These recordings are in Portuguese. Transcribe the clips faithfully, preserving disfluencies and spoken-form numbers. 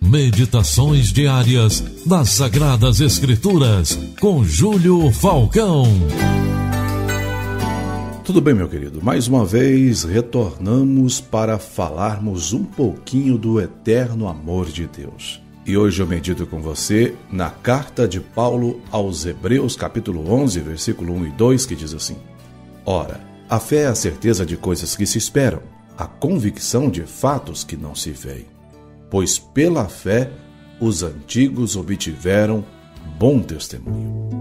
Meditações diárias das Sagradas Escrituras, com Júlio Falcão. Tudo bem, meu querido? Mais uma vez retornamos para falarmos um pouquinho do eterno amor de Deus. E hoje eu medito com você na carta de Paulo aos Hebreus, capítulo onze, versículo um e dois, que diz assim: Ora, a fé é a certeza de coisas que se esperam, a convicção de fatos que não se veem. Pois pela fé os antigos obtiveram bom testemunho.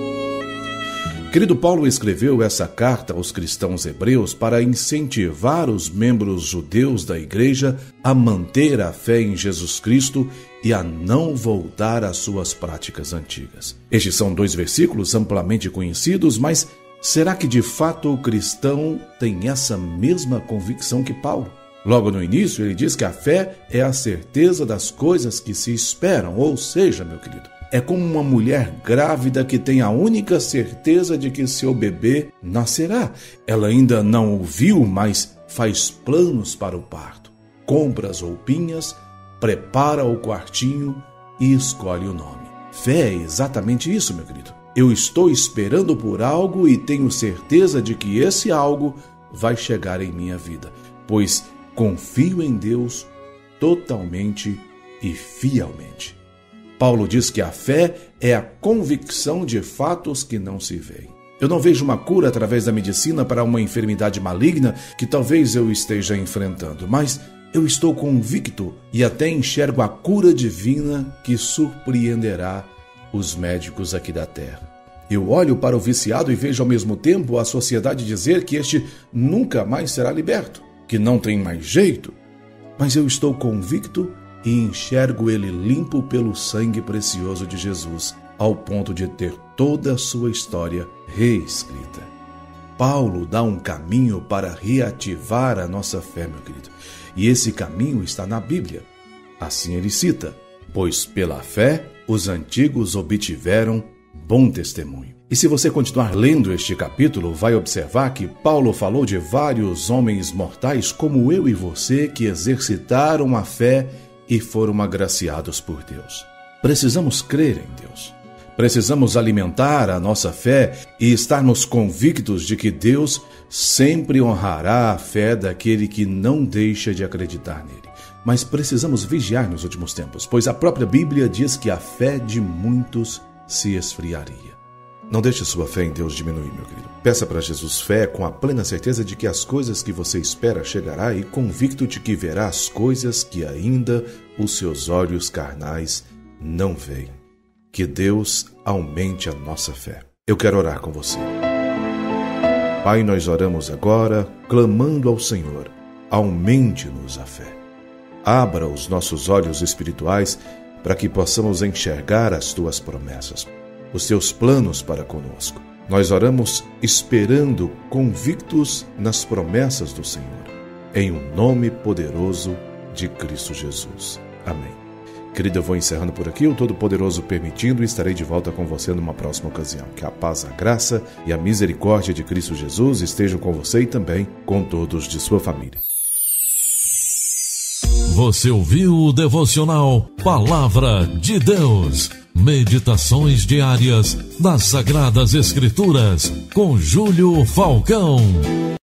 Querido, Paulo escreveu essa carta aos cristãos hebreus para incentivar os membros judeus da igreja a manter a fé em Jesus Cristo e a não voltar às suas práticas antigas. Estes são dois versículos amplamente conhecidos, mas será que de fato o cristão tem essa mesma convicção que Paulo? Logo no início, ele diz que a fé é a certeza das coisas que se esperam, ou seja, meu querido, é como uma mulher grávida que tem a única certeza de que seu bebê nascerá. Ela ainda não o viu, mas faz planos para o parto. Compra as roupinhas, prepara o quartinho e escolhe o nome. Fé é exatamente isso, meu querido. Eu estou esperando por algo e tenho certeza de que esse algo vai chegar em minha vida, pois confio em Deus totalmente e fielmente. Paulo diz que a fé é a convicção de fatos que não se veem. Eu não vejo uma cura através da medicina para uma enfermidade maligna que talvez eu esteja enfrentando, mas eu estou convicto e até enxergo a cura divina que surpreenderá os médicos aqui da terra. Eu olho para o viciado e vejo ao mesmo tempo a sociedade dizer que este nunca mais será liberto, que não tem mais jeito, mas eu estou convicto e enxergo ele limpo pelo sangue precioso de Jesus, ao ponto de ter toda a sua história reescrita. Paulo dá um caminho para reativar a nossa fé, meu querido, e esse caminho está na Bíblia. Assim ele cita: pois pela fé os antigos obtiveram bom testemunho. E se você continuar lendo este capítulo, vai observar que Paulo falou de vários homens mortais como eu e você que exercitaram a fé e foram agraciados por Deus. Precisamos crer em Deus. Precisamos alimentar a nossa fé e estarmos convictos de que Deus sempre honrará a fé daquele que não deixa de acreditar nele. Mas precisamos vigiar nos últimos tempos, pois a própria Bíblia diz que a fé de muitos se esfriaria. Não deixe sua fé em Deus diminuir, meu querido. Peça para Jesus fé com a plena certeza de que as coisas que você espera chegará e convicto de que verá as coisas que ainda os seus olhos carnais não veem. Que Deus aumente a nossa fé. Eu quero orar com você. Pai, nós oramos agora, clamando ao Senhor, aumente-nos a fé. Abra os nossos olhos espirituais para que possamos enxergar as tuas promessas, os teus planos para conosco. Nós oramos esperando, convictos nas promessas do Senhor, em o nome poderoso de Cristo Jesus. Amém. Querido, eu vou encerrando por aqui, o Todo-Poderoso permitindo, e estarei de volta com você numa próxima ocasião. Que a paz, a graça e a misericórdia de Cristo Jesus estejam com você e também com todos de sua família. Você ouviu o devocional Palavra de Deus. Meditações diárias das Sagradas Escrituras, com Júlio Falcão.